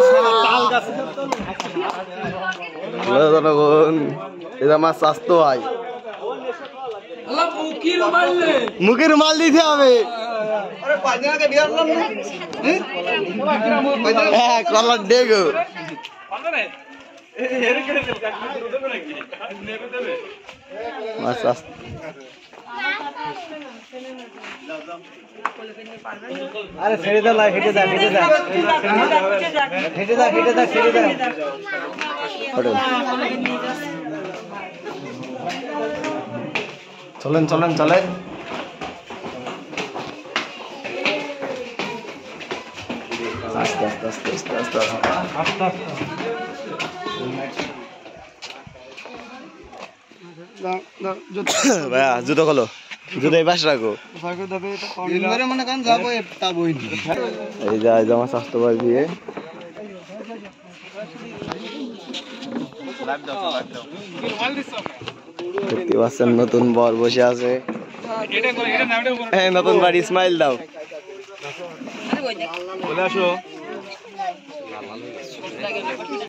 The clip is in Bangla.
এটা আমার স্বাস্থ্য হয় মুখে রুমাল দিতে হবে কলার ডেগো আরে ছেড়ে দাও হেঁটে দাও হেঁটে দাও হেঁটে দাও হেঁটে দাও ছেড়ে দাও চলেন চলেন চলেন আস্তে আস্তে আস্তে আস্তে আস্তে ভাইয়া জুতো খোলো জুতো এই পাশ রাখো এই যে আমার স্বাস্থ্য ভাই বিয়ে দেখতে পাচ্ছেন নতুন বর বসে আছে নতুন বাড়ি স্মাইল দাও চলে আসো